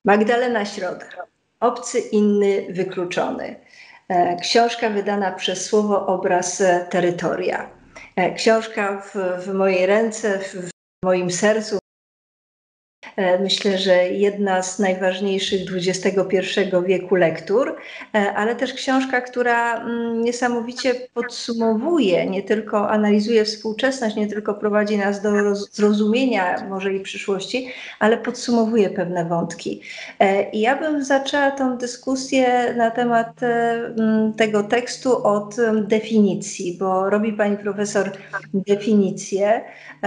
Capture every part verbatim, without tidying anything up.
Magdalena Środa. Obcy, inny, wykluczony. Książka wydana przez Słowo Obraz Terytoria. Książka w, w mojej ręce, w, w moim sercu. Myślę, że jedna z najważniejszych dwudziestego pierwszego wieku lektur, ale też książka, która niesamowicie podsumowuje, nie tylko analizuje współczesność, nie tylko prowadzi nas do zrozumienia może i przyszłości, ale podsumowuje pewne wątki. I ja bym zaczęła tą dyskusję na temat tego tekstu od definicji, bo robi pani profesor definicję,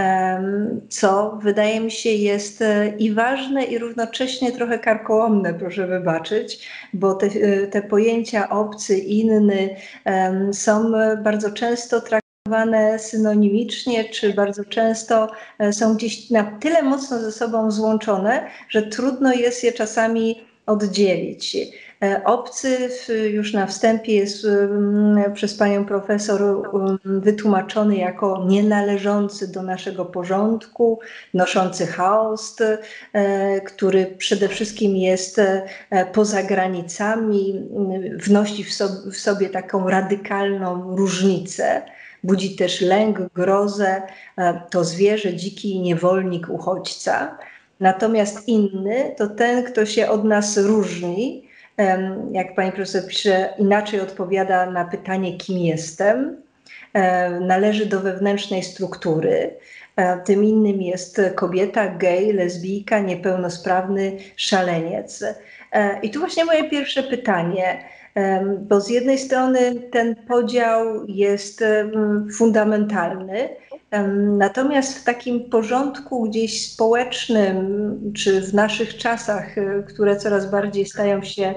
co wydaje mi się jest i ważne, i równocześnie trochę karkołomne, proszę wybaczyć, bo te, te pojęcia obcy, inny um, są bardzo często traktowane synonimicznie, czy bardzo często są gdzieś na tyle mocno ze sobą złączone, że trudno jest je czasami oddzielić. Obcy już na wstępie jest przez panią profesor wytłumaczony jako nienależący do naszego porządku, noszący chaos, który przede wszystkim jest poza granicami, wnosi w sobie, w sobie taką radykalną różnicę. Budzi też lęk, grozę, to zwierzę, dziki niewolnik, uchodźca. Natomiast inny to ten, kto się od nas różni, jak pani profesor pisze, inaczej odpowiada na pytanie, kim jestem, należy do wewnętrznej struktury. Tym innym jest kobieta, gej, lesbijka, niepełnosprawny szaleniec. I tu właśnie moje pierwsze pytanie, bo z jednej strony ten podział jest fundamentalny, natomiast w takim porządku gdzieś społecznym, czy w naszych czasach, które coraz bardziej stają się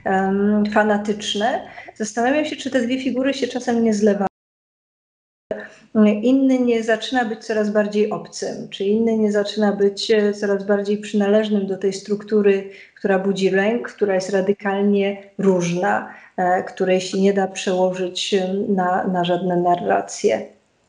fanatyczne, zastanawiam się, czy te dwie figury się czasem nie zlewają. Inny nie zaczyna być coraz bardziej obcym, czy inny nie zaczyna być coraz bardziej przynależnym do tej struktury, która budzi lęk, która jest radykalnie różna, której się nie da przełożyć na, na żadne narracje.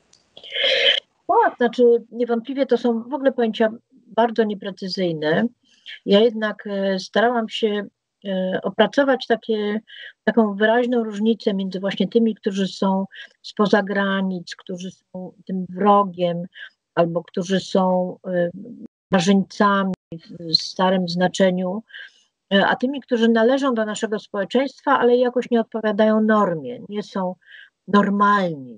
Tak, znaczy niewątpliwie to są w ogóle pojęcia bardzo nieprecyzyjne. Ja jednak starałam się opracować takie, taką wyraźną różnicę między właśnie tymi, którzy są spoza granic, którzy są tym wrogiem, albo którzy są barzyńcami w starym znaczeniu, a tymi, którzy należą do naszego społeczeństwa, ale jakoś nie odpowiadają normie, nie są normalni.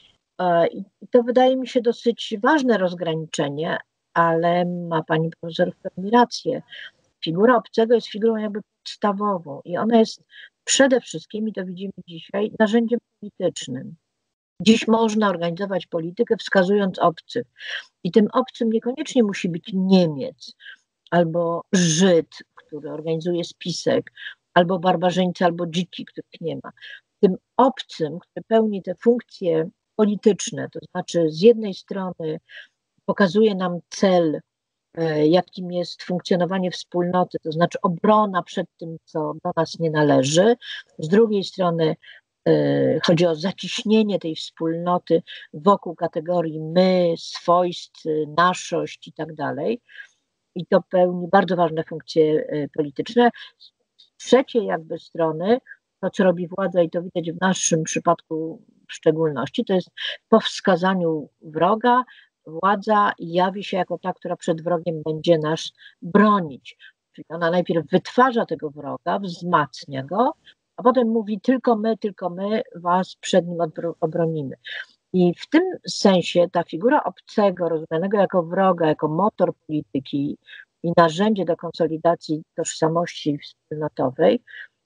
I to wydaje mi się dosyć ważne rozgraniczenie, ale ma pani profesor w pełni rację. Figura obcego jest figurą jakby podstawową i ona jest przede wszystkim, i to widzimy dzisiaj, narzędziem politycznym. Dziś można organizować politykę wskazując obcych i tym obcym niekoniecznie musi być Niemiec albo Żyd, który organizuje spisek, albo barbarzyńcy, albo dziki, których nie ma. Tym obcym, który pełni te funkcje polityczne, to znaczy z jednej strony pokazuje nam cel, jakim jest funkcjonowanie wspólnoty, to znaczy obrona przed tym, co do nas nie należy. Z drugiej strony chodzi o zaciśnienie tej wspólnoty wokół kategorii my, swojscy, naszość i tak dalej. I to pełni bardzo ważne funkcje polityczne. Z trzeciej jakby strony, to co robi władza, i to widać w naszym przypadku w szczególności, to jest po wskazaniu wroga władza jawi się jako ta, która przed wrogiem będzie nas bronić. Czyli ona najpierw wytwarza tego wroga, wzmacnia go, a potem mówi tylko my, tylko my was przed nim obronimy. I w tym sensie ta figura obcego, rozumianego jako wroga, jako motor polityki i narzędzie do konsolidacji tożsamości wspólnotowej,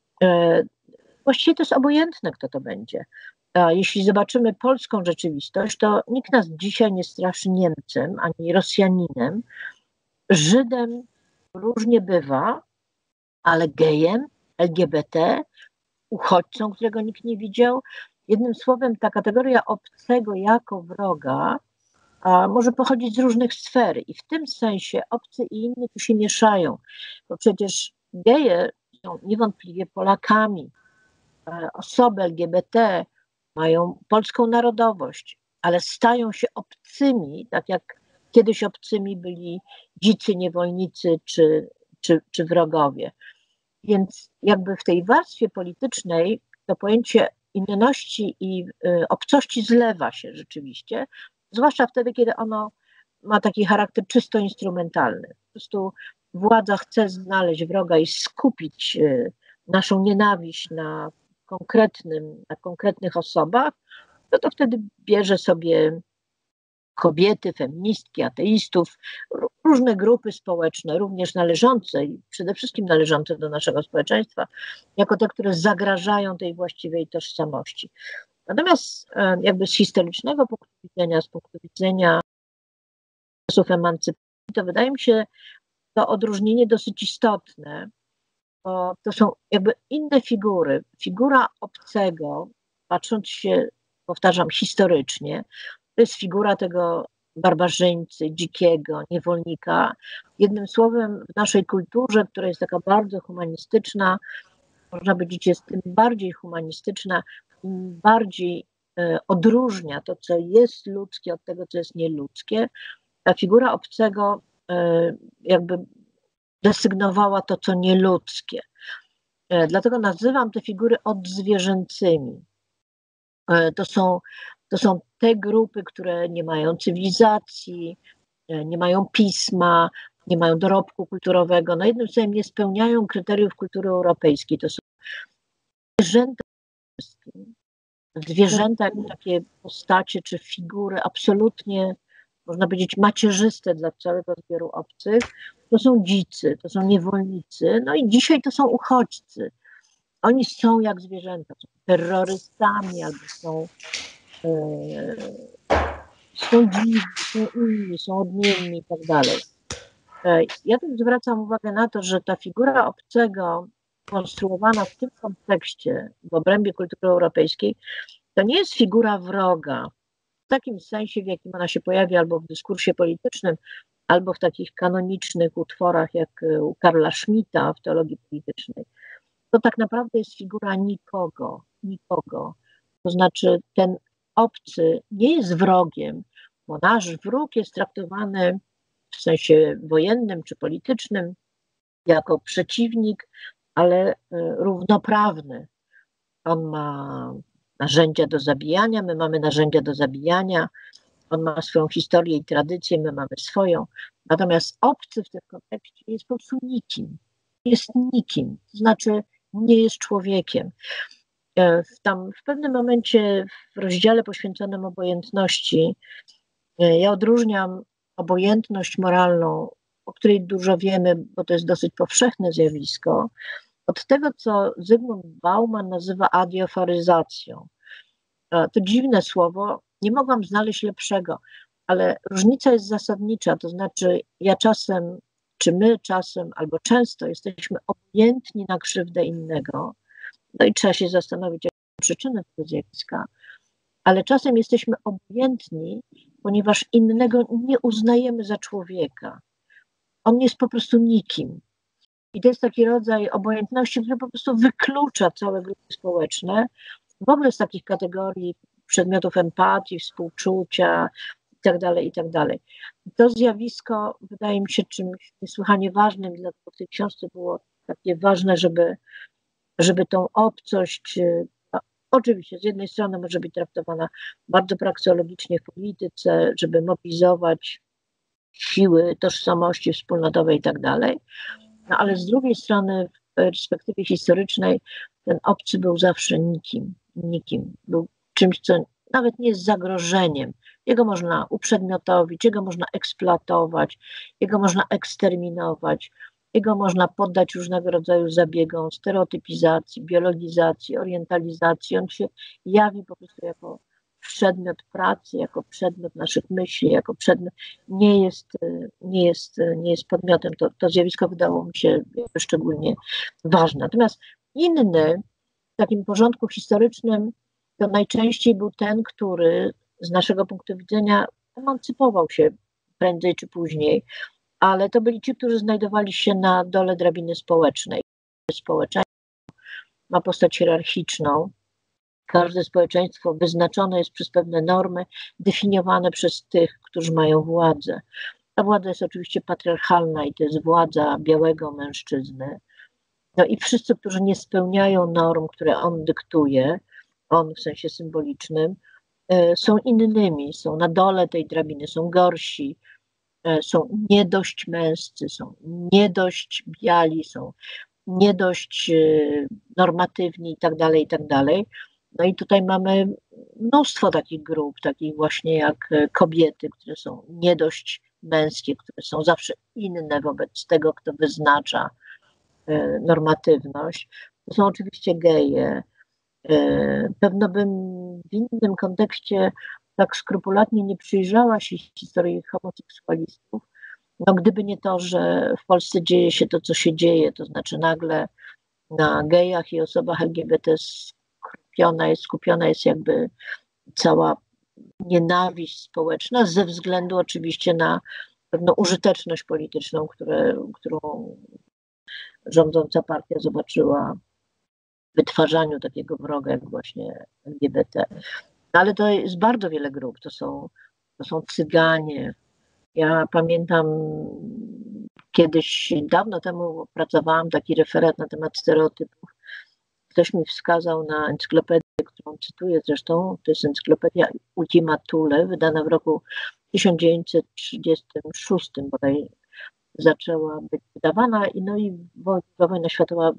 właściwie to jest obojętne, kto to będzie. A jeśli zobaczymy polską rzeczywistość, to nikt nas dzisiaj nie straszy Niemcem, ani Rosjaninem. Żydem różnie bywa, ale gejem, L G B T, uchodźcą, którego nikt nie widział. Jednym słowem, ta kategoria obcego jako wroga a może pochodzić z różnych sfer i w tym sensie obcy i inni tu się mieszają, bo przecież geje są niewątpliwie Polakami, osoby L G B T mają polską narodowość, ale stają się obcymi, tak jak kiedyś obcymi byli dzicy niewolnicy czy, czy, czy wrogowie. Więc jakby w tej warstwie politycznej to pojęcie inności i y, obcości zlewa się rzeczywiście, zwłaszcza wtedy, kiedy ono ma taki charakter czysto instrumentalny. Po prostu władza chce znaleźć wroga i skupić y, naszą nienawiść na konkretnym, na konkretnych osobach, no to wtedy bierze sobie kobiety, feministki, ateistów, różne grupy społeczne, również należące i przede wszystkim należące do naszego społeczeństwa, jako te, które zagrażają tej właściwej tożsamości. Natomiast jakby z historycznego punktu widzenia, z punktu widzenia czasów emancypacji, to wydaje mi się to odróżnienie dosyć istotne, bo to są jakby inne figury. Figura obcego, patrząc się, powtarzam, historycznie, to jest figura tego barbarzyńcy, dzikiego, niewolnika. Jednym słowem, w naszej kulturze, która jest taka bardzo humanistyczna, można powiedzieć, jest tym bardziej humanistyczna, im bardziej e, odróżnia to, co jest ludzkie, od tego, co jest nieludzkie. Ta figura obcego e, jakby desygnowała to, co nieludzkie. E, dlatego nazywam te figury odzwierzęcymi. E, to są To są te grupy, które nie mają cywilizacji, nie mają pisma, nie mają dorobku kulturowego. No jednym słowem nie spełniają kryteriów kultury europejskiej. To są zwierzęta, zwierzęta jak takie postacie czy figury absolutnie, można powiedzieć, macierzyste dla całego zbioru obcych. To są dzicy, to są niewolnicy, no i dzisiaj to są uchodźcy. Oni są jak zwierzęta, są terrorystami albo są są dziwni, są inni, są odmienni i tak dalej. Ja też zwracam uwagę na to, że ta figura obcego konstruowana w tym kontekście, w obrębie kultury europejskiej, to nie jest figura wroga, w takim sensie, w jakim ona się pojawia albo w dyskursie politycznym, albo w takich kanonicznych utworach jak u Karla Schmitta w teologii politycznej. To tak naprawdę jest figura nikogo, nikogo. To znaczy ten obcy nie jest wrogiem, bo nasz wróg jest traktowany w sensie wojennym czy politycznym jako przeciwnik, ale równoprawny. On ma narzędzia do zabijania, my mamy narzędzia do zabijania, on ma swoją historię i tradycję, my mamy swoją. Natomiast obcy w tym kontekście jest po prostu nikim. Jest nikim, to znaczy nie jest człowiekiem. Tam w pewnym momencie w rozdziale poświęconym obojętności ja odróżniam obojętność moralną, o której dużo wiemy, bo to jest dosyć powszechne zjawisko, od tego, co Zygmunt Bauman nazywa adiofaryzacją. To dziwne słowo, nie mogłam znaleźć lepszego, ale różnica jest zasadnicza, to znaczy ja czasem, czy my czasem, albo często jesteśmy obojętni na krzywdę innego, no i trzeba się zastanowić, jakie są przyczyny tego zjawiska, ale czasem jesteśmy obojętni, ponieważ innego nie uznajemy za człowieka. On jest po prostu nikim. I to jest taki rodzaj obojętności, który po prostu wyklucza całe grupy społeczne, w ogóle z takich kategorii przedmiotów empatii, współczucia itd., itd. To zjawisko wydaje mi się czymś niesłychanie ważnym, dlatego w tej książce było takie ważne, żeby, żeby tą obcość, oczywiście z jednej strony może być traktowana bardzo prakseologicznie w polityce, żeby mobilizować siły tożsamości wspólnotowej i tak dalej, no ale z drugiej strony w perspektywie historycznej ten obcy był zawsze nikim, nikim. Był czymś, co nawet nie jest zagrożeniem. Jego można uprzedmiotowić, jego można eksploatować, jego można eksterminować, jego można poddać różnego rodzaju zabiegom stereotypizacji, biologizacji, orientalizacji. On się jawi po prostu jako przedmiot pracy, jako przedmiot naszych myśli, jako przedmiot, nie jest, nie jest, nie jest podmiotem. To, to zjawisko wydało mi się szczególnie ważne. Natomiast inny, w takim porządku historycznym, to najczęściej był ten, który z naszego punktu widzenia emancypował się prędzej czy później, ale to byli ci, którzy znajdowali się na dole drabiny społecznej. Społeczeństwo ma postać hierarchiczną. Każde społeczeństwo wyznaczone jest przez pewne normy, definiowane przez tych, którzy mają władzę. ta władza jest oczywiście patriarchalna i to jest władza białego mężczyzny. No i wszyscy, którzy nie spełniają norm, które on dyktuje, on w sensie symbolicznym, są innymi, są na dole tej drabiny, są gorsi, są nie dość męscy, są nie dość biali, są nie dość normatywni i tak dalej, i tak dalej. No i tutaj mamy mnóstwo takich grup, takich właśnie jak kobiety, które są nie dość męskie, które są zawsze inne wobec tego, kto wyznacza normatywność. To są oczywiście geje. Pewno bym w innym kontekście tak skrupulatnie nie przyjrzała się historii homoseksualistów, no gdyby nie to, że w Polsce dzieje się to, co się dzieje, to znaczy nagle na gejach i osobach L G B T skupiona jest, skupiona jest jakby cała nienawiść społeczna, ze względu oczywiście na pewną użyteczność polityczną, które, którą rządząca partia zobaczyła w wytwarzaniu takiego wroga jak właśnie L G B T. Ale to jest bardzo wiele grup, to są, to są Cyganie. Ja pamiętam, kiedyś, dawno temu pracowałam taki referat na temat stereotypów. Ktoś mi wskazał na encyklopedię, którą cytuję zresztą, to jest encyklopedia Ultima Thule, wydana w roku tysiąc dziewięćset trzydziestym szóstym, bodaj zaczęła być wydawana, i no i wojna światowa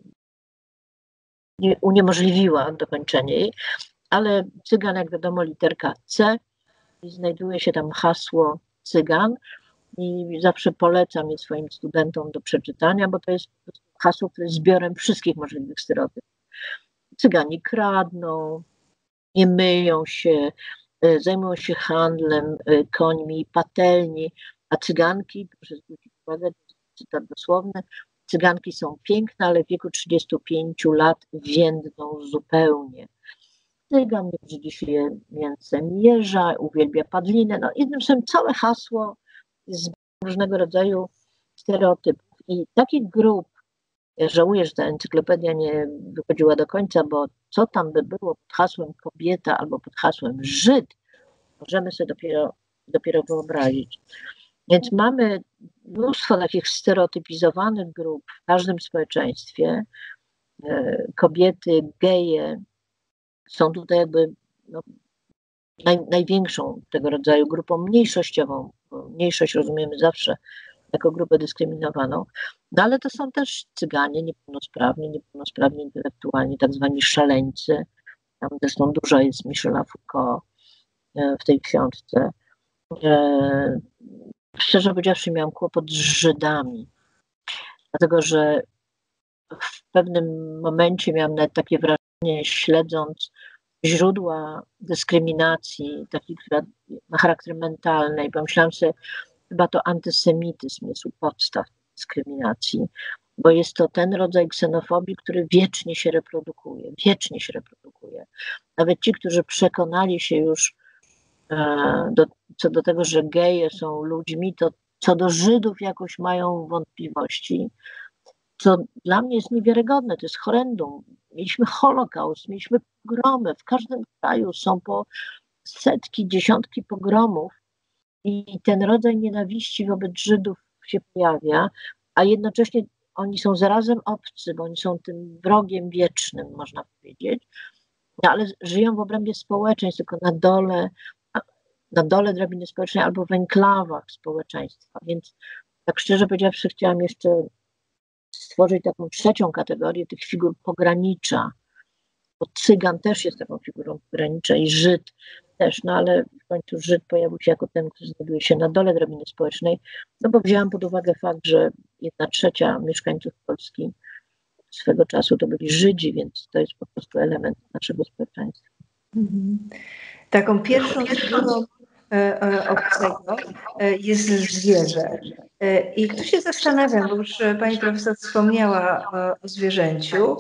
nie, uniemożliwiła dokończenie jej, ale Cygan, jak wiadomo, literka C, i znajduje się tam hasło Cygan, i zawsze polecam je swoim studentom do przeczytania, bo to jest hasło, które jest zbiorem wszystkich możliwych stereotypów. Cygani kradną, nie myją się, zajmują się handlem końmi, patelni, a cyganki, proszę zwrócić uwagę, to jest cytat dosłowny, cyganki są piękne, ale w wieku trzydziestu pięciu lat więdną zupełnie. Cygan nie brzydzi się mięsem jeża, uwielbia padlinę. No, jednym słowem, całe hasło z różnego rodzaju stereotypów. I takich grup, ja żałuję, że ta encyklopedia nie wychodziła do końca, bo co tam by było pod hasłem kobieta albo pod hasłem Żyd, możemy sobie dopiero, dopiero wyobrazić. Więc mamy mnóstwo takich stereotypizowanych grup w każdym społeczeństwie. Kobiety, geje są tutaj jakby no, naj, największą tego rodzaju grupą mniejszościową. Mniejszość rozumiemy zawsze jako grupę dyskryminowaną, no ale to są też Cyganie niepełnosprawni, niepełnosprawni intelektualni, tak zwani szaleńcy. Tam zresztą dużo jest Michela Foucault w tej książce. Szczerze powiedziawszy, miałam kłopot z Żydami, dlatego że w pewnym momencie miałam nawet takie wrażenie, śledząc źródła dyskryminacji, takiej, która ma charakter mentalny, i pomyślałam sobie, chyba to antysemityzm jest u podstaw dyskryminacji, bo jest to ten rodzaj ksenofobii, który wiecznie się reprodukuje, wiecznie się reprodukuje. Nawet ci, którzy przekonali się już do, co do tego, że geje są ludźmi, to co do Żydów jakoś mają wątpliwości, co dla mnie jest niewiarygodne, to jest horrendum. Mieliśmy Holokaust, mieliśmy pogromy, w każdym kraju są po setki, dziesiątki pogromów i ten rodzaj nienawiści wobec Żydów się pojawia, a jednocześnie oni są zarazem obcy, bo oni są tym wrogiem wiecznym, można powiedzieć, no, ale żyją w obrębie społeczeństw, tylko na dole, na dole drabiny społecznej albo w enklawach społeczeństwa, więc tak szczerze powiedziawszy, chciałam jeszcze stworzyć taką trzecią kategorię tych figur pogranicza, bo Cygan też jest taką figurą pogranicza i Żyd też, no ale w końcu Żyd pojawił się jako ten, który znajduje się na dole drabiny społecznej, no bo wzięłam pod uwagę fakt, że jedna trzecia mieszkańców Polski swego czasu to byli Żydzi, więc to jest po prostu element naszego społeczeństwa. Mhm. Taką pierwszą figurą obcego jest zwierzę. I tu się zastanawiam, bo już pani profesor wspomniała o zwierzęciu.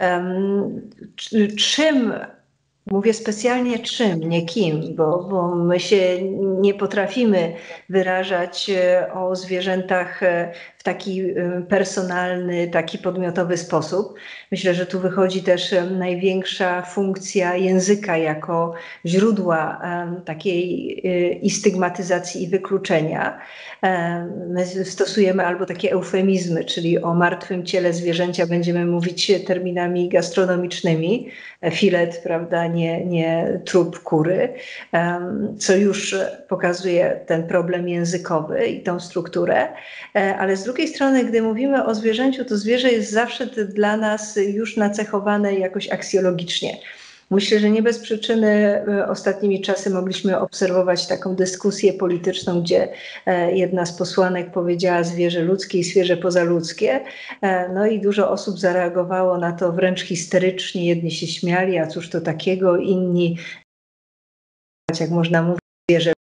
Czym, mówię specjalnie czym, nie kim, bo, bo my się nie potrafimy wyrażać o zwierzętach w taki personalny, taki podmiotowy sposób. Myślę, że tu wychodzi też największa funkcja języka jako źródła takiej i stygmatyzacji, i wykluczenia. My stosujemy albo takie eufemizmy, czyli o martwym ciele zwierzęcia będziemy mówić terminami gastronomicznymi, filet, prawda, nie, nie trup kury, co już pokazuje ten problem językowy i tą strukturę, ale z drugiej strony, gdy mówimy o zwierzęciu, to zwierzę jest zawsze dla nas już nacechowane jakoś aksjologicznie. Myślę, że nie bez przyczyny ostatnimi czasy mogliśmy obserwować taką dyskusję polityczną, gdzie jedna z posłanek powiedziała zwierzę ludzkie i zwierzę pozaludzkie. No i dużo osób zareagowało na to wręcz histerycznie. Jedni się śmiali, a cóż to takiego, inni, jak można mówić, zwierzę.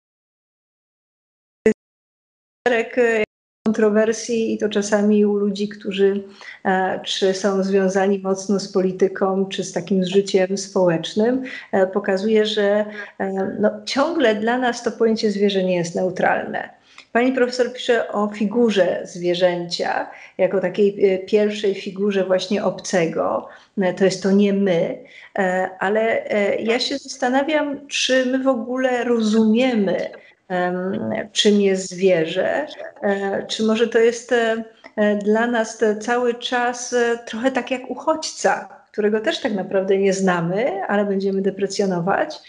Kontrowersji i to czasami u ludzi, którzy e, czy są związani mocno z polityką, czy z takim życiem społecznym, e, pokazuje, że e, no, ciągle dla nas to pojęcie zwierzę nie jest neutralne. Pani profesor pisze o figurze zwierzęcia, jako takiej e, pierwszej figurze właśnie obcego. E, to jest to nie my, e, ale e, ja się zastanawiam, czy my w ogóle rozumiemy, czym jest zwierzę, czy może to jest dla nas cały czas trochę tak jak uchodźca, którego też tak naprawdę nie znamy, ale będziemy deprecjonować.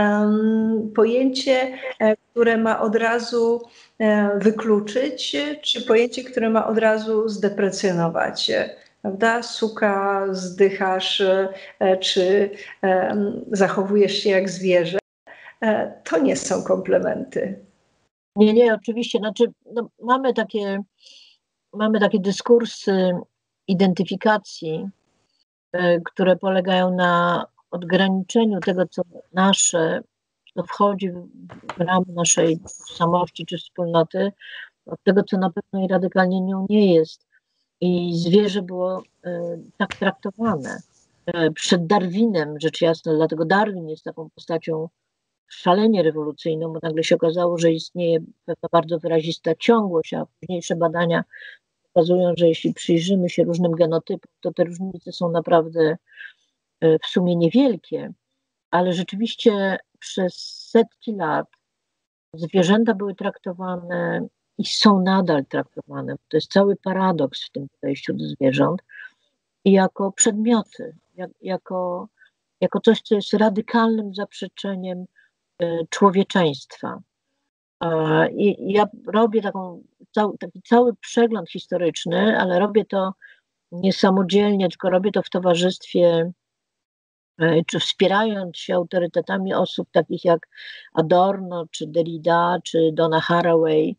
Pojęcie, które ma od razu wykluczyć, czy pojęcie, które ma od razu zdeprecjonować. Prawda? Suka, zdychasz, czy zachowujesz się jak zwierzę. To nie są komplementy. Nie, nie, oczywiście. Znaczy, no, mamy takie, mamy takie dyskursy identyfikacji, y, które polegają na odgraniczeniu tego, co nasze, co wchodzi w, w ramy naszej tożsamości czy wspólnoty, od tego, co na pewno i radykalnie nią nie jest. I zwierzę było y, tak traktowane. Y, przed Darwinem, rzecz jasna, dlatego Darwin jest taką postacią szalenie rewolucyjną, bo nagle się okazało, że istnieje pewna bardzo wyrazista ciągłość, a późniejsze badania pokazują, że jeśli przyjrzymy się różnym genotypom, to te różnice są naprawdę w sumie niewielkie, ale rzeczywiście przez setki lat zwierzęta były traktowane i są nadal traktowane, to jest cały paradoks w tym podejściu do zwierząt, jako przedmioty, jak, jako, jako coś, co jest radykalnym zaprzeczeniem człowieczeństwa. I ja robię taką, taki cały przegląd historyczny, ale robię to nie samodzielnie, tylko robię to w towarzystwie, czy wspierając się autorytetami osób takich jak Adorno, czy Derrida, czy Donna Haraway,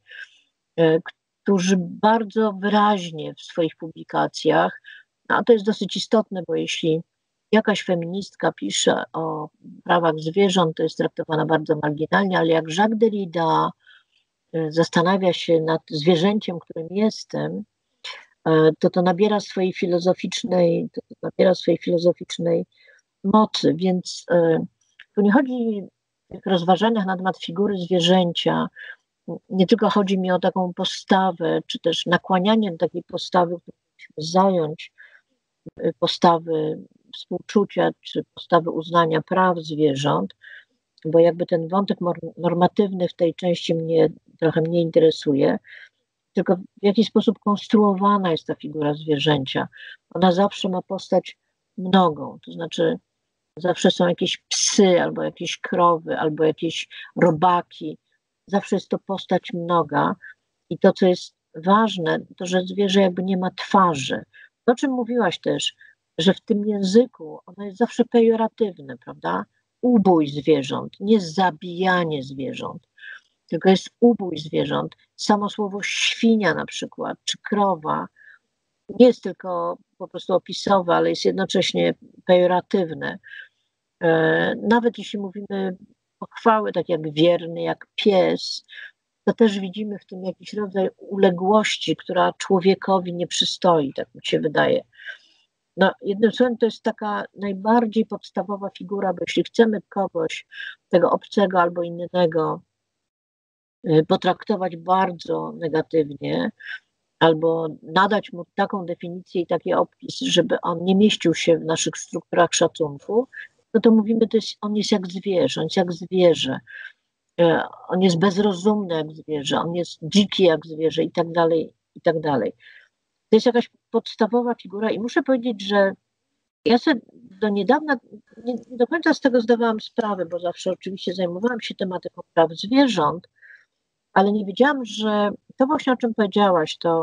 którzy bardzo wyraźnie w swoich publikacjach, a to jest dosyć istotne, bo jeśli jakaś feministka pisze o prawach zwierząt, to jest traktowana bardzo marginalnie, ale jak Jacques Derrida zastanawia się nad zwierzęciem, którym jestem, to to nabiera swojej filozoficznej, to, to nabiera swojej filozoficznej mocy, więc tu nie chodzi w tych rozważaniach na temat figury zwierzęcia, nie tylko chodzi mi o taką postawę, czy też nakłanianie do takiej postawy, którą musimy zająć, postawy współczucia, czy postawy uznania praw zwierząt, bo jakby ten wątek normatywny w tej części mnie trochę mnie interesuje, tylko w jaki sposób konstruowana jest ta figura zwierzęcia. Ona zawsze ma postać mnogą, to znaczy zawsze są jakieś psy, albo jakieś krowy, albo jakieś robaki. Zawsze jest to postać mnoga i to, co jest ważne, to, że zwierzę jakby nie ma twarzy. To, o czym mówiłaś też, że w tym języku ono jest zawsze pejoratywne, prawda? Ubój zwierząt, nie zabijanie zwierząt, tylko jest ubój zwierząt. Samo słowo świnia na przykład, czy krowa, nie jest tylko po prostu opisowe, ale jest jednocześnie pejoratywne. Nawet jeśli mówimy pochwały, tak jak wierny, jak pies, to też widzimy w tym jakiś rodzaj uległości, która człowiekowi nie przystoi, tak mi się wydaje. No, jednym słowem, to jest taka najbardziej podstawowa figura, bo jeśli chcemy kogoś, tego obcego albo innego, potraktować bardzo negatywnie, albo nadać mu taką definicję i taki opis, żeby on nie mieścił się w naszych strukturach szacunku, no to mówimy, to jest, on jest jak zwierzę, on jest jak zwierzę, on jest bezrozumny jak zwierzę, on jest dziki jak zwierzę i tak dalej, i tak dalej. To jest jakaś podstawowa figura i muszę powiedzieć, że ja sobie do niedawna nie, nie do końca z tego zdawałam sprawę, bo zawsze oczywiście zajmowałam się tematyką praw zwierząt, ale nie wiedziałam, że to właśnie, o czym powiedziałaś, to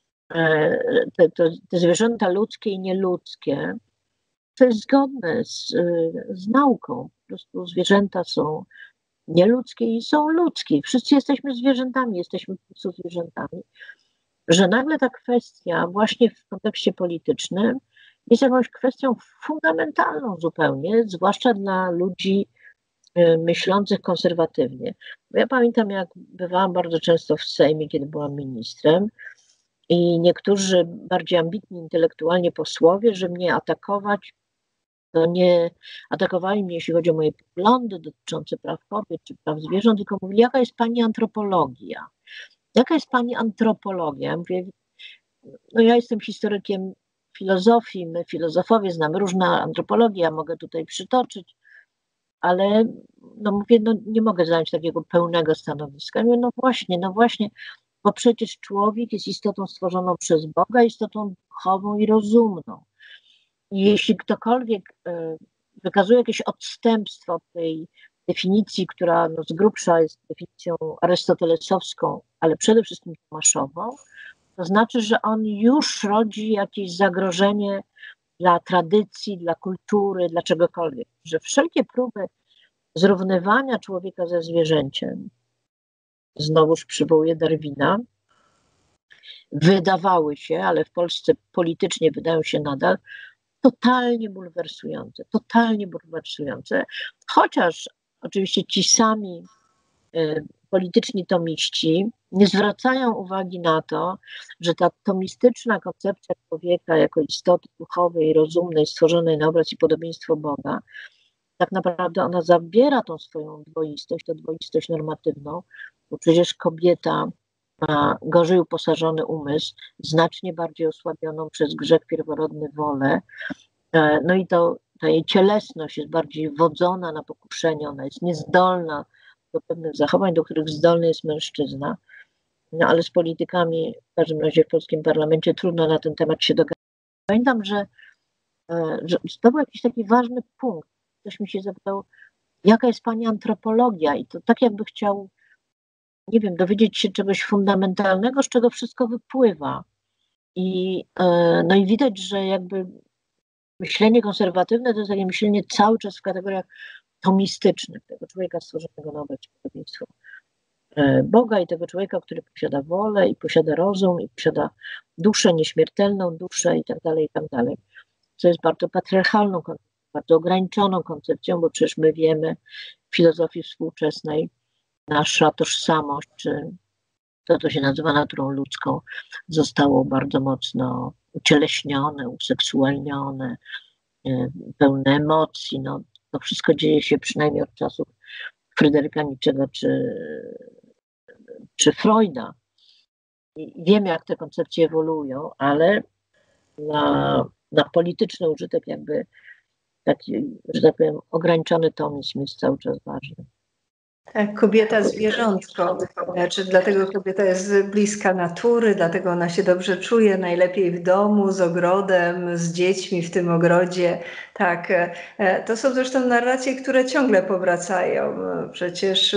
te, to, te zwierzęta ludzkie i nieludzkie, to jest zgodne z, z nauką. Po prostu zwierzęta są nieludzkie i są ludzkie. Wszyscy jesteśmy zwierzętami, jesteśmy po prostu zwierzętami. Że nagle ta kwestia właśnie w kontekście politycznym jest jakąś kwestią fundamentalną zupełnie, zwłaszcza dla ludzi myślących konserwatywnie. Ja pamiętam, jak bywałam bardzo często w Sejmie, kiedy byłam ministrem, i niektórzy bardziej ambitni intelektualnie posłowie, że mnie atakować, to nie atakowali mnie, jeśli chodzi o moje poglądy dotyczące praw kobiet czy praw zwierząt, tylko mówili, jaka jest pani antropologia? Jaka jest pani antropologia? Ja mówię, no ja jestem historykiem filozofii, my filozofowie znamy różne antropologie, ja mogę tutaj przytoczyć, ale no mówię, no nie mogę zająć takiego pełnego stanowiska. Mówię, no właśnie, no właśnie, bo przecież człowiek jest istotą stworzoną przez Boga, istotą duchową i rozumną. I jeśli ktokolwiek wykazuje jakieś odstępstwo od tej definicji, która no z grubsza jest definicją arystotelesowską, ale przede wszystkim tomaszową, to znaczy, że on już rodzi jakieś zagrożenie dla tradycji, dla kultury, dla czegokolwiek. Że wszelkie próby zrównywania człowieka ze zwierzęciem, znowuż przywołuję Darwina, wydawały się, ale w Polsce politycznie wydają się nadal, totalnie bulwersujące, totalnie bulwersujące, chociaż oczywiście ci sami y, polityczni tomiści nie zwracają uwagi na to, że ta tomistyczna koncepcja człowieka jako istoty duchowej i rozumnej, stworzonej na obraz i podobieństwo Boga, tak naprawdę ona zabiera tą swoją dwoistość, tę dwoistość normatywną, bo przecież kobieta ma gorzej uposażony umysł, znacznie bardziej osłabioną przez grzech pierworodny wolę, no i to, ta jej cielesność jest bardziej wodzona na pokuszenie, ona jest niezdolna do pewnych zachowań, do których zdolny jest mężczyzna, no ale z politykami, w każdym razie w polskim parlamencie trudno na ten temat się dogadać. Pamiętam, że, że to był jakiś taki ważny punkt. Ktoś mi się zapytał, jaka jest pani antropologia? I to tak jakby chciał, nie wiem, dowiedzieć się czegoś fundamentalnego, z czego wszystko wypływa. I, no i widać, że jakby myślenie konserwatywne to jest takie myślenie cały czas w kategoriach tomistycznych, tego człowieka stworzonego na obraz i podobieństwo Boga i tego człowieka, który posiada wolę i posiada rozum i posiada duszę, nieśmiertelną duszę i tak dalej, i tak dalej. Co jest bardzo patriarchalną koncepcją, bardzo ograniczoną koncepcją, bo przecież my wiemy w filozofii współczesnej nasza tożsamość, czy to, co się nazywa naturą ludzką, zostało bardzo mocno ucieleśnione, useksualnione, pełne emocji. No, to wszystko dzieje się przynajmniej od czasów Fryderyka Nietzschego czy, czy Freuda. I wiemy, jak te koncepcje ewoluują, ale na, na polityczny użytek jakby taki, że tak powiem, ograniczony tomizm jest cały czas ważny. Tak, kobieta zwierzątko, znaczy dlatego kobieta jest bliska natury, dlatego ona się dobrze czuje, najlepiej w domu, z ogrodem, z dziećmi w tym ogrodzie. Tak, to są zresztą narracje, które ciągle powracają. Przecież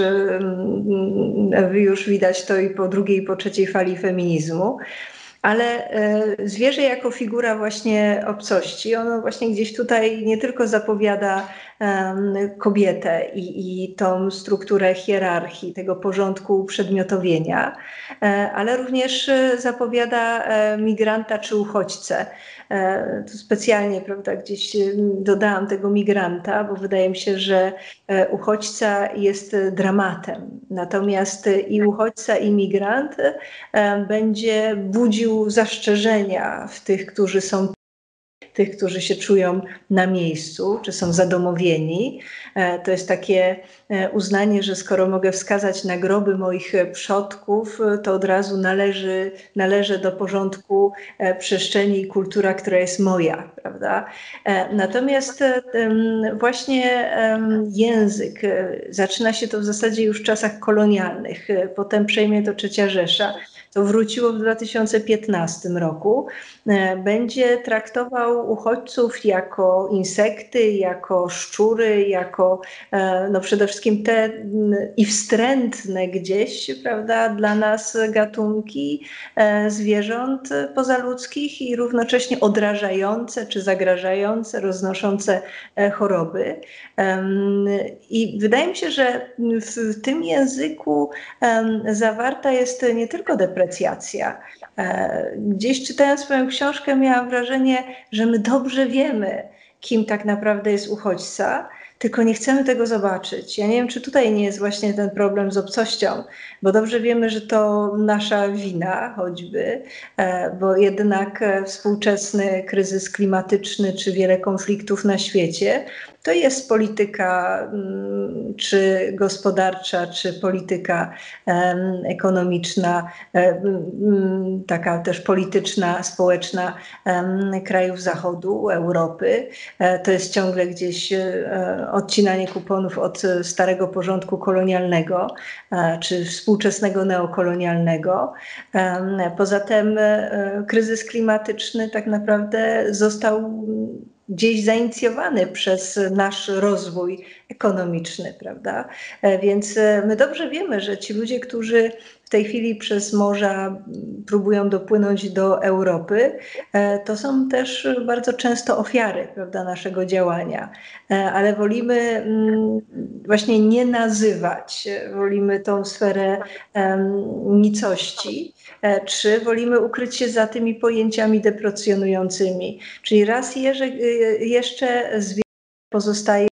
już widać to i po drugiej, i po trzeciej fali feminizmu. Ale zwierzę jako figura właśnie obcości, ono właśnie gdzieś tutaj nie tylko zapowiada kobietę i, i tą strukturę hierarchii, tego porządku uprzedmiotowienia, ale również zapowiada migranta czy uchodźcę. Tu specjalnie, prawda, gdzieś dodałam tego migranta, bo wydaje mi się, że uchodźca jest dramatem. Natomiast i uchodźca, i migrant będzie budził zastrzeżenia w tych, którzy są tych, którzy się czują na miejscu, czy są zadomowieni. To jest takie uznanie, że skoro mogę wskazać na groby moich przodków, to od razu należy, należy do porządku przestrzeni i kultura, która jest moja, prawda? Natomiast właśnie język, zaczyna się to w zasadzie już w czasach kolonialnych, potem przejmie to Trzecia Rzesza, to wróciło w dwa tysiące piętnastym roku, będzie traktował uchodźców jako insekty, jako szczury, jako no przede wszystkim te i wstrętne gdzieś, prawda, dla nas gatunki zwierząt pozaludzkich i równocześnie odrażające czy zagrażające, roznoszące choroby. I wydaje mi się, że w tym języku zawarta jest nie tylko deprecjacja. Gdzieś czytając swoją książkę miałam wrażenie, że my dobrze wiemy, kim tak naprawdę jest uchodźca, tylko nie chcemy tego zobaczyć. Ja nie wiem, czy tutaj nie jest właśnie ten problem z obcością, bo dobrze wiemy, że to nasza wina choćby, bo jednak współczesny kryzys klimatyczny czy wiele konfliktów na świecie to jest polityka czy gospodarcza, czy polityka ekonomiczna, taka też polityczna, społeczna krajów Zachodu, Europy. To jest ciągle gdzieś odcinanie kuponów od starego porządku kolonialnego, czy współczesnego neokolonialnego. Poza tym kryzys klimatyczny tak naprawdę został gdzieś zainicjowany przez nasz rozwój ekonomiczny, prawda? Więc my dobrze wiemy, że ci ludzie, którzy w tej chwili przez morza próbują dopłynąć do Europy, to są też bardzo często ofiary, prawda, naszego działania. Ale wolimy właśnie nie nazywać, wolimy tą sferę nicości, czy wolimy ukryć się za tymi pojęciami deprecjonującymi. Czyli raz jeszcze zwierzę pozostaje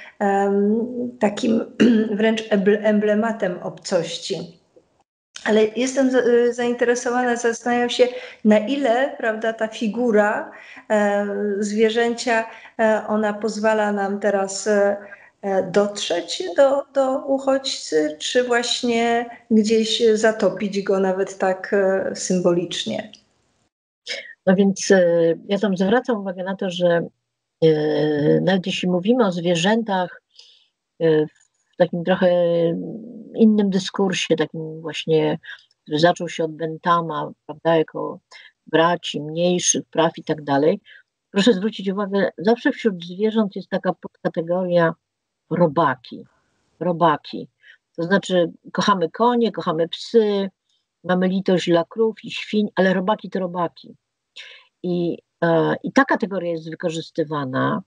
takim wręcz emblematem obcości. Ale jestem zainteresowana, zastanawiam się, na ile, prawda, ta figura zwierzęcia, ona pozwala nam teraz dotrzeć do, do uchodźcy, czy właśnie gdzieś zatopić go nawet tak symbolicznie. No więc ja tam zwracam uwagę na to, że nawet jeśli mówimy o zwierzętach w takim trochę innym dyskursie, takim właśnie, który zaczął się od Benthama, prawda, jako braci, mniejszych praw i tak dalej, proszę zwrócić uwagę, zawsze wśród zwierząt jest taka podkategoria robaki. Robaki. To znaczy kochamy konie, kochamy psy, mamy litość dla krów i świń, ale robaki to robaki. I, e, i ta kategoria jest wykorzystywana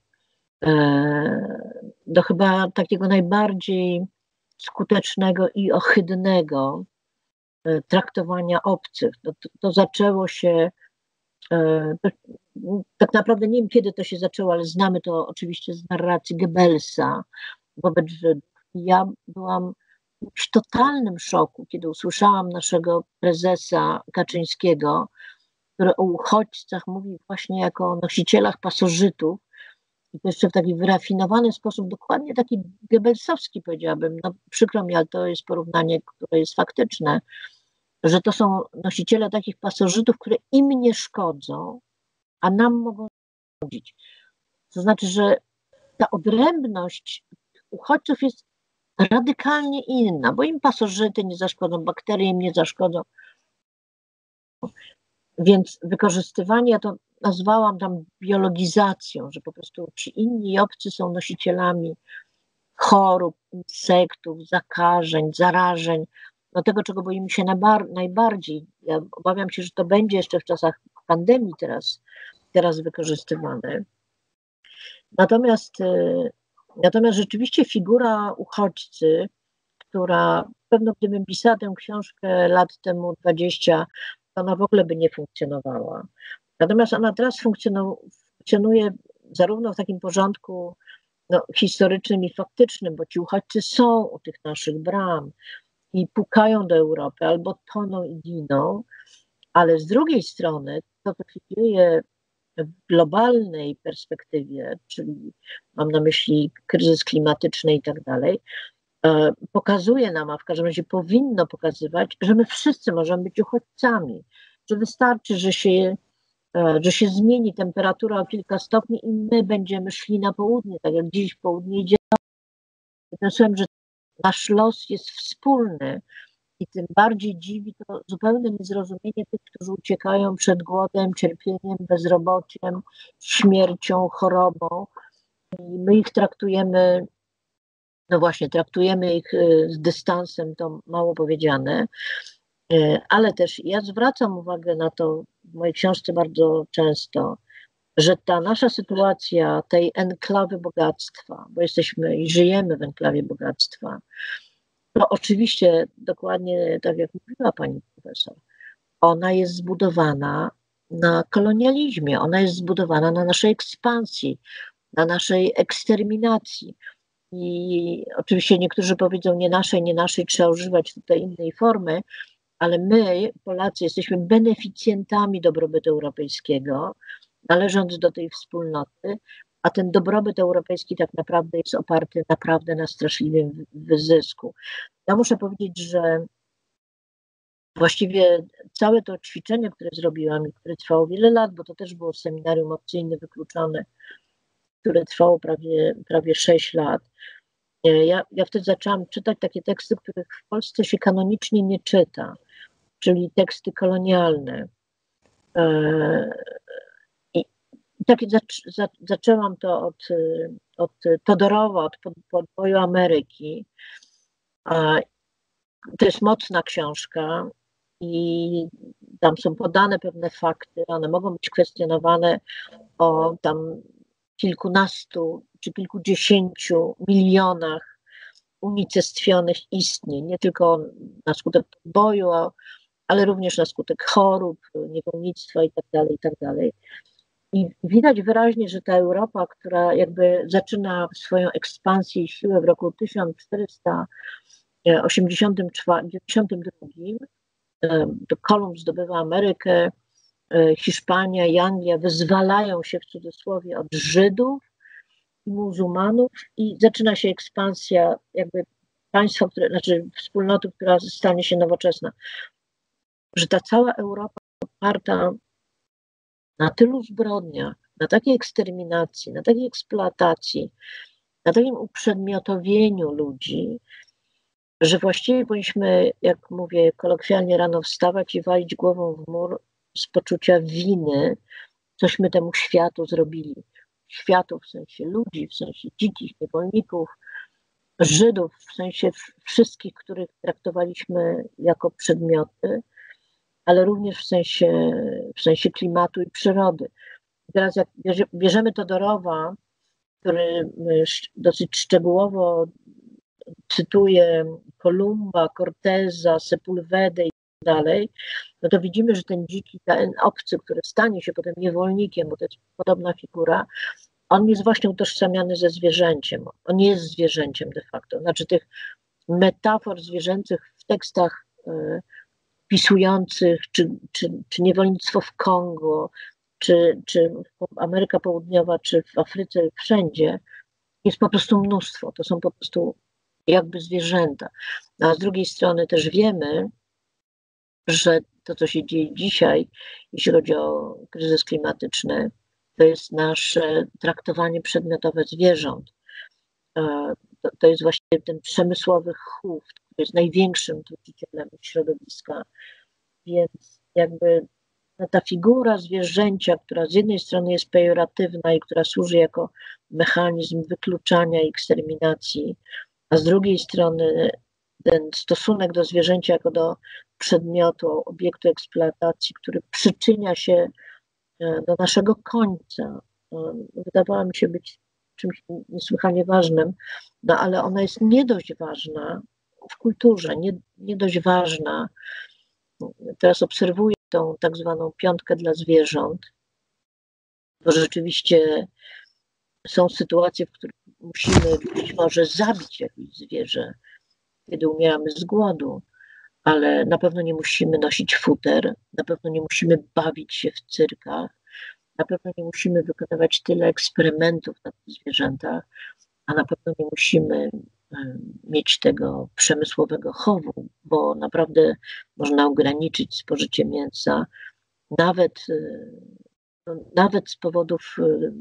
do chyba takiego najbardziej skutecznego i ohydnego traktowania obcych. To, to, to zaczęło się, to, tak naprawdę nie wiem, kiedy to się zaczęło, ale znamy to oczywiście z narracji Goebbelsa wobec Żydów. Ja byłam w totalnym szoku, kiedy usłyszałam naszego prezesa Kaczyńskiego, który o uchodźcach mówi właśnie jako o nosicielach pasożytów, i to jeszcze w taki wyrafinowany sposób, dokładnie taki goebbelsowski, powiedziałabym. No, przykro mi, ale to jest porównanie, które jest faktyczne, że to są nosiciele takich pasożytów, które im nie szkodzą, a nam mogą szkodzić. To znaczy, że ta odrębność uchodźców jest radykalnie inna, bo im pasożyty nie zaszkodzą, bakterie im nie zaszkodzą. Więc wykorzystywanie, ja to nazwałam tam biologizacją, że po prostu ci inni obcy są nosicielami chorób, insektów, zakażeń, zarażeń, no tego, czego boimy się najbar- najbardziej. Ja obawiam się, że to będzie jeszcze w czasach pandemii teraz, teraz wykorzystywane. Natomiast, natomiast rzeczywiście figura uchodźcy, która pewno gdybym pisała tę książkę lat temu dwadzieścia, to ona w ogóle by nie funkcjonowała. Natomiast ona teraz funkcjonuje zarówno w takim porządku no, historycznym i faktycznym, bo ci uchodźcy są u tych naszych bram i pukają do Europy, albo toną i giną, ale z drugiej strony to, co się dzieje w globalnej perspektywie, czyli mam na myśli kryzys klimatyczny i tak dalej, pokazuje nam, a w każdym razie powinno pokazywać, że my wszyscy możemy być uchodźcami, że wystarczy, że się, że się zmieni temperatura o kilka stopni i my będziemy szli na południe, tak jak dziś w południe idzie. Myślałem, że nasz los jest wspólny i tym bardziej dziwi to zupełne niezrozumienie tych, którzy uciekają przed głodem, cierpieniem, bezrobociem, śmiercią, chorobą. I my ich traktujemy, no właśnie, traktujemy ich z dystansem, to mało powiedziane, ale też ja zwracam uwagę na to w mojej książce bardzo często, że ta nasza sytuacja tej enklawy bogactwa, bo jesteśmy i żyjemy w enklawie bogactwa, to oczywiście dokładnie tak jak mówiła pani profesor, ona jest zbudowana na kolonializmie, ona jest zbudowana na naszej ekspansji, na naszej eksterminacji. I oczywiście niektórzy powiedzą nie naszej, nie naszej, trzeba używać tutaj innej formy, ale my, Polacy, jesteśmy beneficjentami dobrobytu europejskiego, należąc do tej wspólnoty, a ten dobrobyt europejski tak naprawdę jest oparty naprawdę na straszliwym wyzysku. Ja muszę powiedzieć, że właściwie całe to ćwiczenie, które zrobiłam i które trwało wiele lat, bo to też było seminarium Opcyjny Wykluczony, które trwało prawie, prawie sześć lat. Ja, ja wtedy zaczęłam czytać takie teksty, których w Polsce się kanonicznie nie czyta, czyli teksty kolonialne. I tak zac, zaczęłam to od, od Todorowa, od podboju Ameryki. To jest mocna książka i tam są podane pewne fakty, one mogą być kwestionowane o tam kilkunastu czy kilkudziesięciu milionach unicestwionych istnień, nie tylko na skutek podboju, ale również na skutek chorób, niewolnictwa i tak dalej, i tak dalej. I widać wyraźnie, że ta Europa, która jakby zaczyna swoją ekspansję i siłę w roku tysiąc czterysta osiemdziesiątym drugim, to Kolumb zdobywa Amerykę, Hiszpania i Anglia wyzwalają się w cudzysłowie od Żydów i muzułmanów i zaczyna się ekspansja jakby państwa, które, znaczy wspólnoty, która stanie się nowoczesna. Że ta cała Europa oparta na tylu zbrodniach, na takiej eksterminacji, na takiej eksploatacji, na takim uprzedmiotowieniu ludzi, że właściwie powinniśmy, jak mówię kolokwialnie, rano wstawać i walić głową w mur z poczucia winy, cośmy temu światu zrobili. Światu w sensie ludzi, w sensie dzikich niewolników, Żydów, w sensie wszystkich, których traktowaliśmy jako przedmioty, ale również w sensie, w sensie klimatu i przyrody. I teraz jak bierzemy Todorowa, który dosyć szczegółowo cytuje Kolumba, Corteza, Sepulvedę i tak dalej, no to widzimy, że ten dziki, ten obcy, który stanie się potem niewolnikiem, bo to jest podobna figura, on jest właśnie utożsamiany ze zwierzęciem. On nie jest zwierzęciem de facto. Znaczy tych metafor zwierzęcych w tekstach y, pisujących, czy, czy, czy niewolnictwo w Kongo, czy, czy Ameryka Południowa, czy w Afryce, wszędzie, jest po prostu mnóstwo. To są po prostu jakby zwierzęta. A z drugiej strony też wiemy, że to, co się dzieje dzisiaj, jeśli chodzi o kryzys klimatyczny, to jest nasze traktowanie przedmiotowe zwierząt. To, to jest właśnie ten przemysłowy chów, który jest największym trucicielem środowiska. Więc jakby no, ta figura zwierzęcia, która z jednej strony jest pejoratywna i która służy jako mechanizm wykluczania i eksterminacji, a z drugiej strony ten stosunek do zwierzęcia jako do przedmiotu, obiektu eksploatacji, który przyczynia się do naszego końca, wydawała mi się być czymś niesłychanie ważnym, no ale ona jest nie dość ważna w kulturze, nie, nie dość ważna. Teraz obserwuję tą tak zwaną piątkę dla zwierząt, bo rzeczywiście są sytuacje, w których musimy być może zabić jakieś zwierzę, kiedy umieramy z głodu, ale na pewno nie musimy nosić futer, na pewno nie musimy bawić się w cyrkach, Na pewno nie musimy wykonywać tyle eksperymentów na tych zwierzętach, a na pewno nie musimy mieć tego przemysłowego chowu, bo naprawdę można ograniczyć spożycie mięsa, nawet, no, nawet z powodów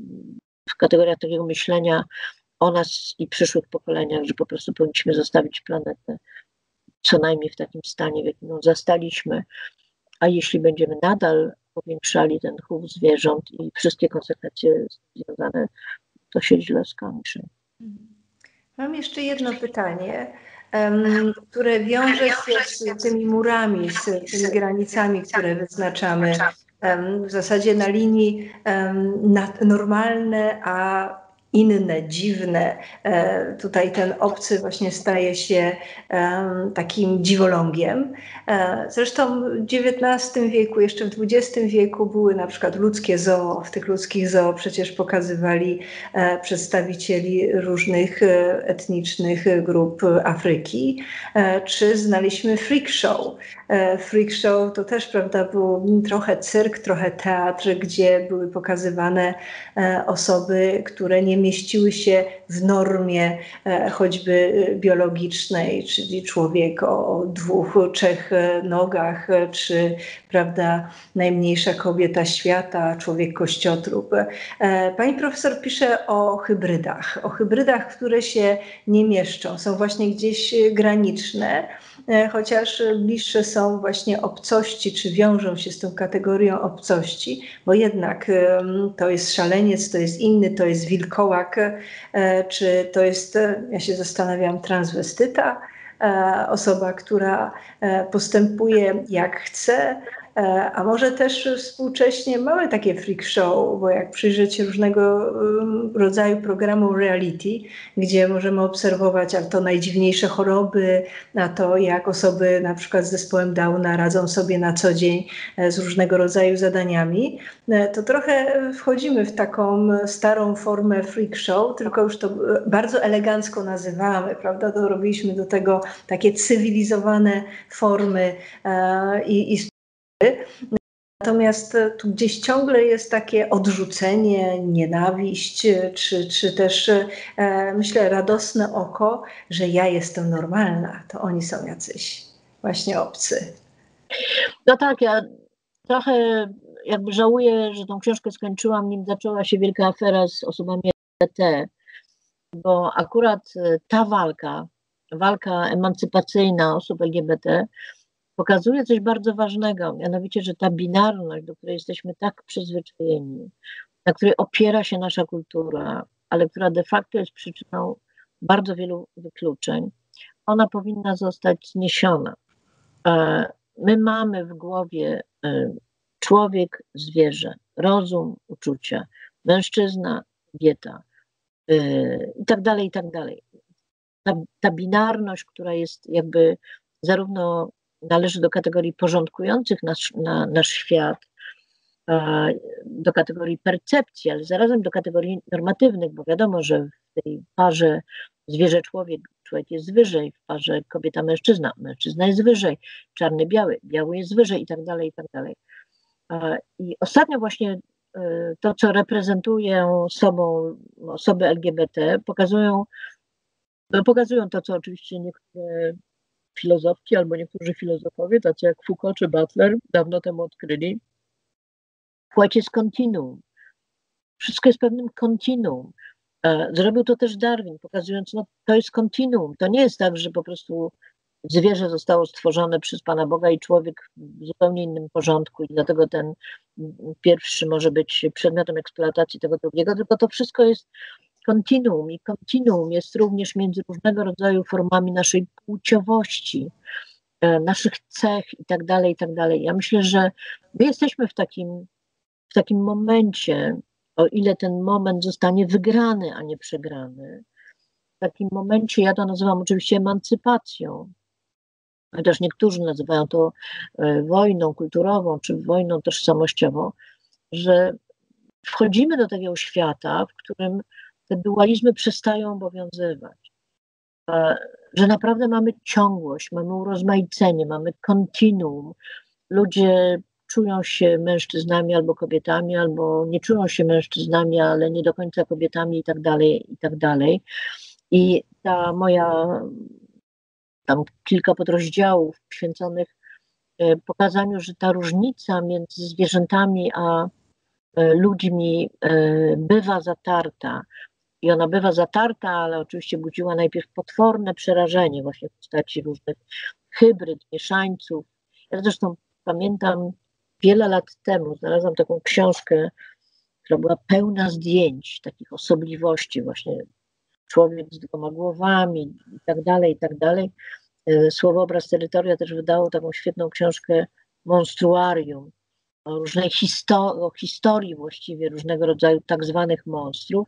w kategoriach takiego myślenia o nas i przyszłych pokoleniach, że po prostu powinniśmy zostawić planetę co najmniej w takim stanie, w jakim ją zastaliśmy, a jeśli będziemy nadal powiększali ten chów zwierząt i wszystkie konsekwencje związane, to się źle skończy. Mam jeszcze jedno pytanie, um, które wiąże się z tymi murami, z tymi granicami, które wyznaczamy um, w zasadzie na linii um, nad, normalne, a inne, dziwne. E, tutaj ten obcy właśnie staje się e, takim dziwolągiem. E, zresztą w dziewiętnastym wieku, jeszcze w dwudziestym wieku były na przykład ludzkie zoo. W tych ludzkich zoo przecież pokazywali e, przedstawicieli różnych e, etnicznych grup Afryki. E, czy znaliśmy freak show. E, freak show to też, prawda, był trochę cyrk, trochę teatr, gdzie były pokazywane e, osoby, które nie mieściły się w normie e, choćby biologicznej, czyli człowiek o dwóch, trzech nogach, czy, prawda, najmniejsza kobieta świata, człowiek kościotrup. E, pani profesor pisze o hybrydach, o hybrydach, które się nie mieszczą, są właśnie gdzieś graniczne, e, chociaż bliższe są właśnie obcości, czy wiążą się z tą kategorią obcości, bo jednak e, to jest szaleniec, to jest inny, to jest wilkołak, czy to jest, ja się zastanawiam, transwestyta, osoba, która postępuje jak chce, a może też współcześnie mamy takie freak show, bo jak przyjrzeć się różnego rodzaju programom reality, gdzie możemy obserwować, a to najdziwniejsze choroby, a to jak osoby na przykład z zespołem Downa radzą sobie na co dzień z różnego rodzaju zadaniami, to trochę wchodzimy w taką starą formę freak show, tylko już to bardzo elegancko nazywamy, prawda? To robiliśmy do tego takie cywilizowane formy i, i natomiast tu gdzieś ciągle jest takie odrzucenie, nienawiść, czy, czy też e, myślę radosne oko, że ja jestem normalna, to oni są jacyś właśnie obcy. No tak, ja trochę jakby żałuję, że tą książkę skończyłam, nim zaczęła się wielka afera z osobami L G B T, bo akurat ta walka, walka emancypacyjna osób L G B T pokazuje coś bardzo ważnego, mianowicie, że ta binarność, do której jesteśmy tak przyzwyczajeni, na której opiera się nasza kultura, ale która de facto jest przyczyną bardzo wielu wykluczeń, ona powinna zostać zniesiona. My mamy w głowie człowiek, zwierzę, rozum, uczucia, mężczyzna, kobieta i tak dalej, i tak dalej. Ta, ta binarność, która jest jakby zarówno należy do kategorii porządkujących nasz, na, nasz świat, do kategorii percepcji, ale zarazem do kategorii normatywnych, bo wiadomo, że w tej parze zwierzę-człowiek, człowiek jest wyżej, w parze kobieta-mężczyzna, mężczyzna jest wyżej, czarny-biały, biały jest wyżej i tak dalej, i tak dalej. I ostatnio właśnie to, co reprezentują sobą osoby L G B T, pokazują, no pokazują to, co oczywiście niektóre filozofki albo niektórzy filozofowie, tacy jak Foucault czy Butler, dawno temu odkryli. Płeć jest kontinuum. Wszystko jest pewnym kontinuum. Zrobił to też Darwin, pokazując, no to jest kontinuum. To nie jest tak, że po prostu zwierzę zostało stworzone przez Pana Boga i człowiek w zupełnie innym porządku i dlatego ten pierwszy może być przedmiotem eksploatacji tego drugiego, tylko to wszystko jest kontinuum i kontinuum jest również między różnego rodzaju formami naszej płciowości, naszych cech i tak dalej, i tak dalej. Ja myślę, że my jesteśmy w takim, w takim momencie, o ile ten moment zostanie wygrany, a nie przegrany, w takim momencie, ja to nazywam oczywiście emancypacją, chociaż niektórzy nazywają to wojną kulturową, czy wojną tożsamościową, że wchodzimy do takiego świata, w którym te dualizmy przestają obowiązywać, że naprawdę mamy ciągłość, mamy urozmaicenie, mamy kontinuum. Ludzie czują się mężczyznami albo kobietami, albo nie czują się mężczyznami, ale nie do końca kobietami i tak dalej, i tak dalej. I ta moja, tam kilka podrozdziałów poświęconych pokazaniu, że ta różnica między zwierzętami a ludźmi bywa zatarta. I ona bywa zatarta, ale oczywiście budziła najpierw potworne przerażenie właśnie w postaci różnych hybryd, mieszańców. Ja zresztą pamiętam wiele lat temu, znalazłam taką książkę, która była pełna zdjęć, takich osobliwości, właśnie człowiek z dwoma głowami i tak dalej, i tak dalej. Słowoobraz Terytoria też wydało taką świetną książkę Monstruarium, o różnej histo- o historii właściwie różnego rodzaju tak zwanych monstrów.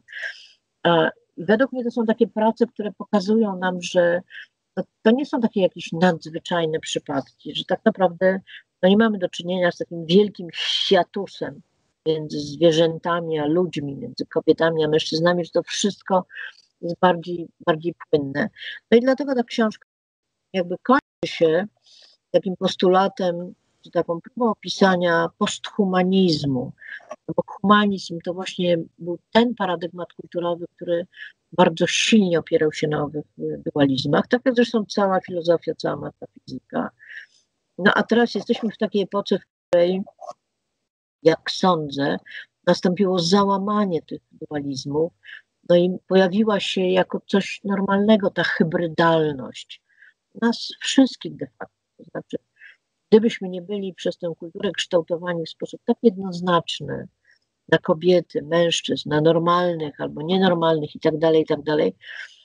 I według mnie to są takie prace, które pokazują nam, że to, to nie są takie jakieś nadzwyczajne przypadki, że tak naprawdę no nie mamy do czynienia z takim wielkim hiatusem między zwierzętami a ludźmi, między kobietami a mężczyznami, że to wszystko jest bardziej, bardziej płynne. No i dlatego ta książka jakby kończy się takim postulatem, czy taką próbą opisania posthumanizmu. Bo humanizm to właśnie był ten paradygmat kulturowy, który bardzo silnie opierał się na owych dualizmach. Tak jak zresztą cała filozofia, cała metafizyka. No a teraz jesteśmy w takiej epoce, w której, jak sądzę, nastąpiło załamanie tych dualizmów, no i pojawiła się jako coś normalnego ta hybrydalność. Nas wszystkich de facto, to znaczy gdybyśmy nie byli przez tę kulturę kształtowani w sposób tak jednoznaczny na kobiety, mężczyzn, na normalnych albo nienormalnych i tak dalej, i tak dalej,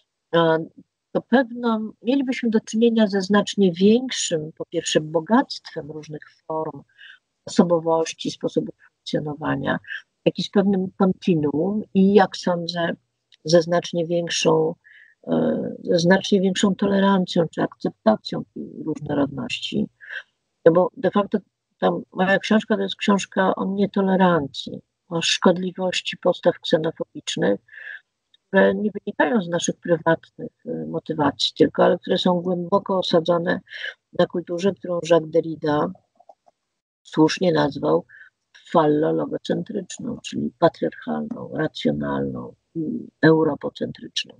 to pewno mielibyśmy do czynienia ze znacznie większym, po pierwsze, bogactwem różnych form, osobowości, sposobów funkcjonowania, jak i z pewnym kontinuum i, jak sądzę, ze znacznie większą, ze znacznie większą tolerancją czy akceptacją tej różnorodności. No bo de facto ta moja książka to jest książka o nietolerancji, o szkodliwości postaw ksenofobicznych, które nie wynikają z naszych prywatnych motywacji tylko, ale które są głęboko osadzone na kulturze, którą Jacques Derrida słusznie nazwał fallologocentryczną, czyli patriarchalną, racjonalną i europocentryczną.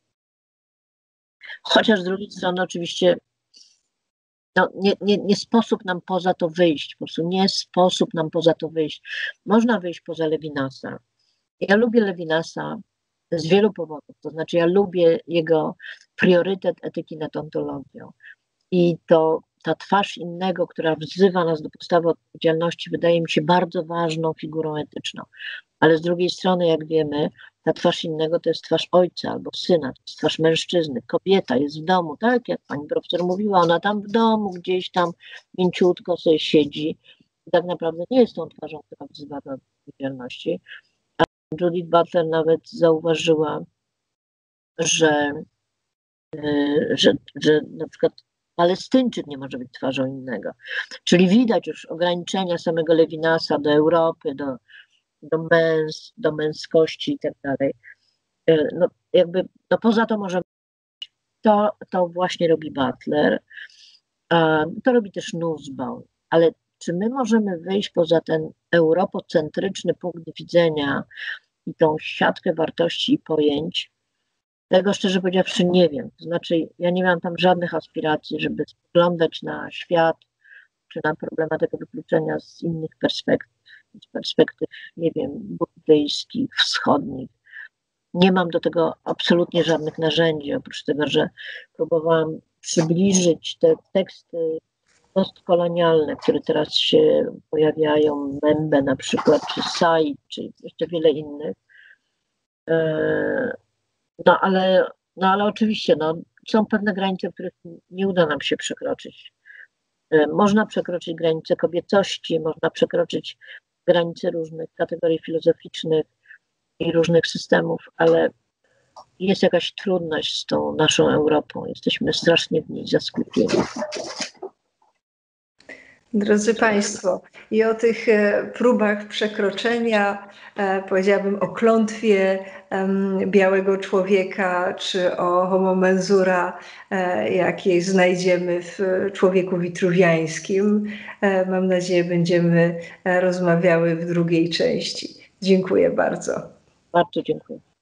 Chociaż z drugiej strony oczywiście no, nie, nie, nie sposób nam poza to wyjść, po prostu nie sposób nam poza to wyjść. Można wyjść poza Levinasa. Ja lubię Levinasa z wielu powodów, to znaczy ja lubię jego priorytet etyki nad ontologią i to ta twarz innego, która wzywa nas do postawy odpowiedzialności, wydaje mi się bardzo ważną figurą etyczną. Ale z drugiej strony, jak wiemy, ta twarz innego to jest twarz ojca albo syna, to jest twarz mężczyzny. Kobieta jest w domu, tak jak pani profesor mówiła, ona tam w domu gdzieś tam mięciutko sobie siedzi i tak naprawdę nie jest tą twarzą, która wzywa do odpowiedzialności. A Judith Butler nawet zauważyła, że, że, że na przykład Palestyńczyk nie może być twarzą innego. Czyli widać już ograniczenia samego Levinasa do Europy, do do, męs, do męskości i tak dalej. No jakby, no poza to może to, to właśnie robi Butler, to robi też Nussbaum, ale czy my możemy wyjść poza ten europocentryczny punkt widzenia i tą siatkę wartości i pojęć? Tego szczerze powiedziawszy nie wiem. To znaczy ja nie mam tam żadnych aspiracji, żeby spoglądać na świat czy na problematykę wykluczenia z innych perspektyw. Z perspektyw, nie wiem, buddyjskich, wschodnich. Nie mam do tego absolutnie żadnych narzędzi, oprócz tego, że próbowałam przybliżyć te teksty postkolonialne, które teraz się pojawiają, Membe na przykład, czy Said, czy jeszcze wiele innych. No ale, no ale oczywiście no, są pewne granice, których nie uda nam się przekroczyć. Można przekroczyć granice kobiecości, można przekroczyć granice różnych kategorii filozoficznych i różnych systemów, ale jest jakaś trudność z tą naszą Europą. Jesteśmy strasznie w niej zasklepieni. Drodzy Państwo, i o tych próbach przekroczenia, powiedziałabym o klątwie białego człowieka, czy o homo mensura, jakiej znajdziemy w człowieku witruwiańskim, mam nadzieję, będziemy rozmawiały w drugiej części. Dziękuję bardzo. Bardzo dziękuję.